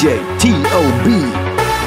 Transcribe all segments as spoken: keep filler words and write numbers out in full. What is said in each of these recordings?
J T O B.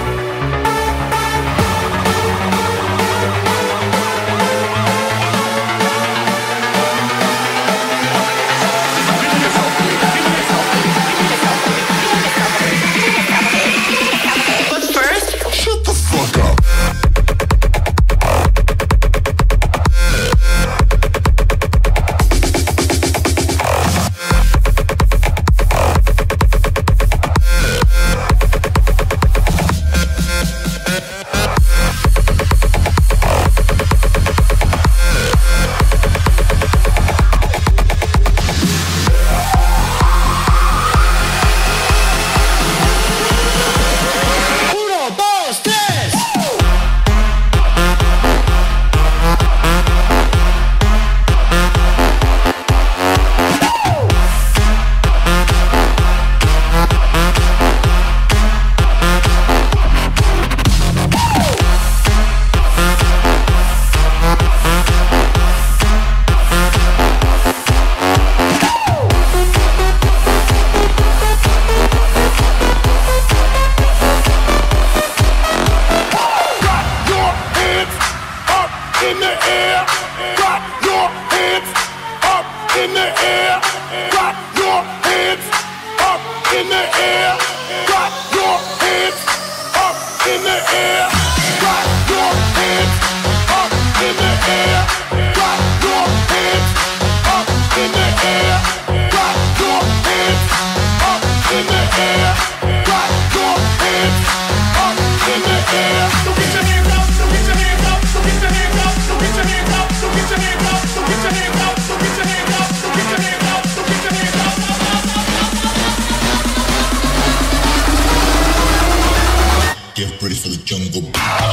Get ready for the jungle.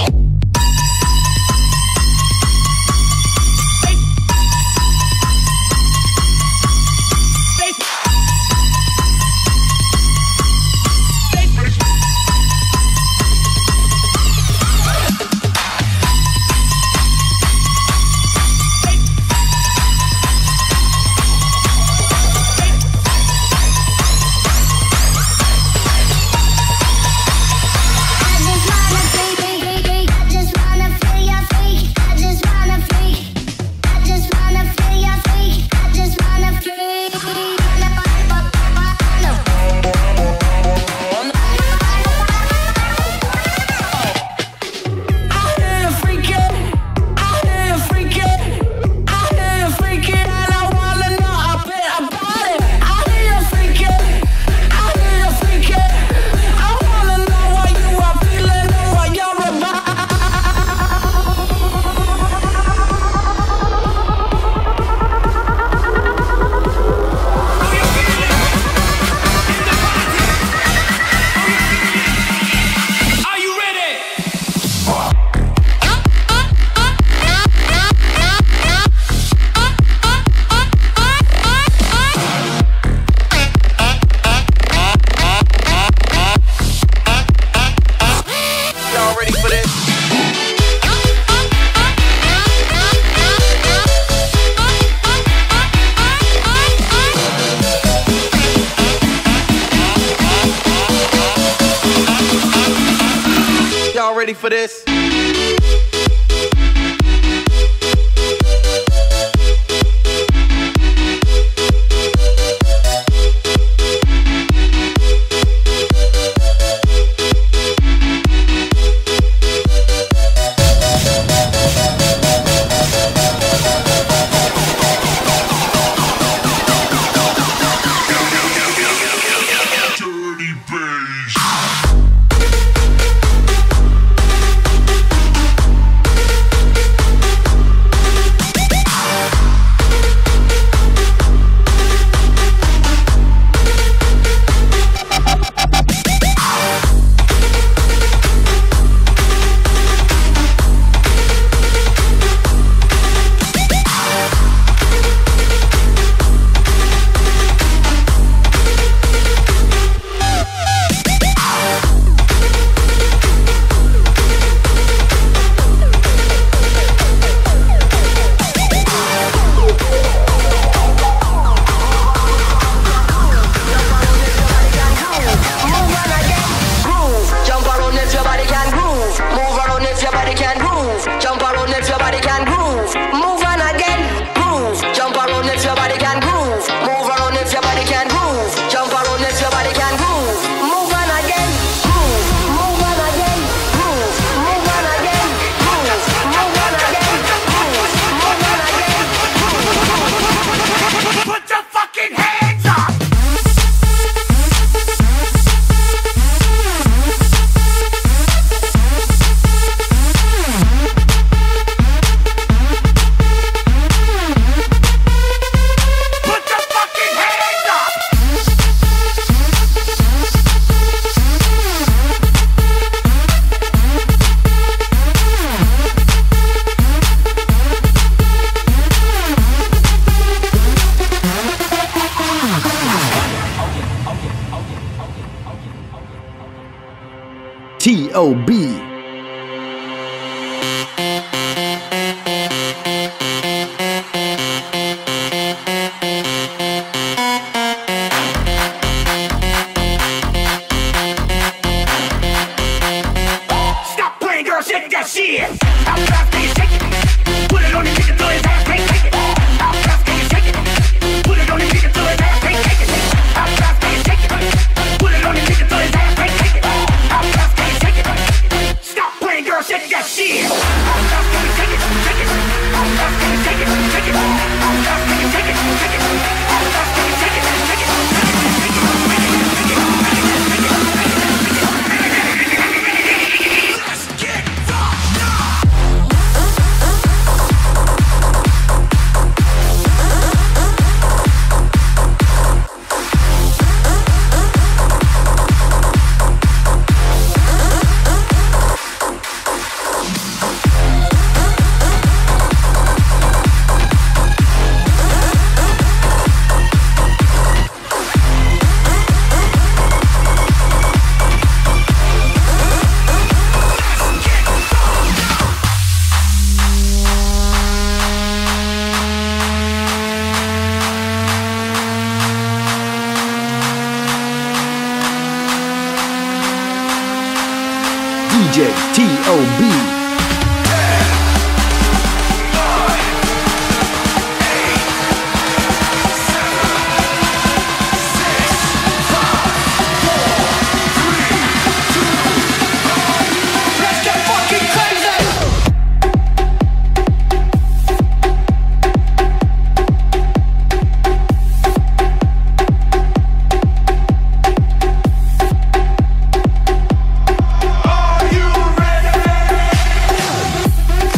Ready for this? Dirty bass. O B Stop playing, girl, shake that shit. How fast can you shake it? Put it on the nigga till his ass can't take it. How fast can you shake it? Put it on the nigga till his ass can't take it. How fast can you shake it? Put it on the nigga till his ass can't take it. How fast can you shake it? Stop playing, girl, shake that shit. How fast can you shake it? Shake it. How fast can you shake it? Shake it. How fast can you shake it? Shake it. How fast can you shake it? Shake it. Let's get rocked now. D J T O B Let's get fucking crazy. Are you ready?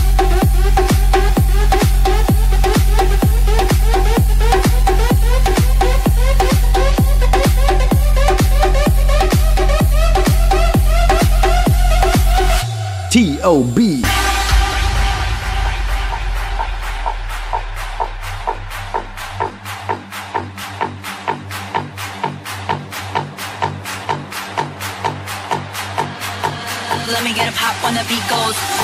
T O B Let me get a pop when the beat goes.